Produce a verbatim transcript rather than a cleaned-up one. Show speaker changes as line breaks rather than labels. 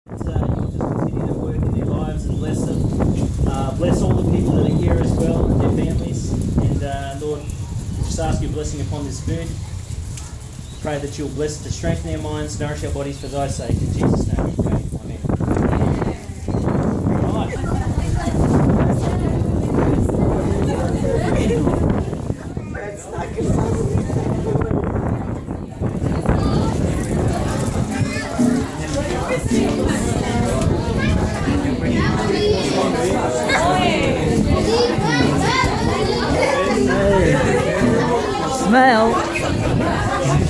You'll just continue to work in their lives and bless them. Uh, bless all the people that are here as well and their families. And uh, Lord, just ask your blessing upon this food. Pray that you'll bless it to strengthen our minds, nourish our bodies for thy sake. In Jesus' name we pray. Amen. Right.
Smell.